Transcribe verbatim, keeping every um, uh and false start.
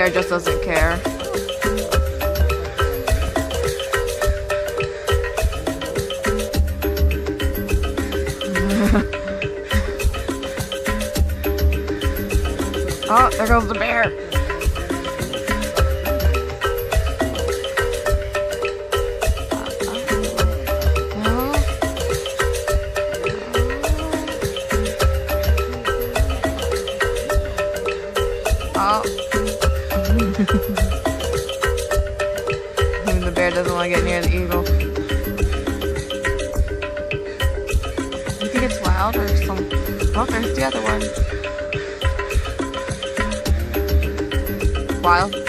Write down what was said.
bear just doesn't care. Oh, there goes the bear. Oh. The bear doesn't want to get near the eagle. You think it's wild or some? Oh, there's the other one. Wild.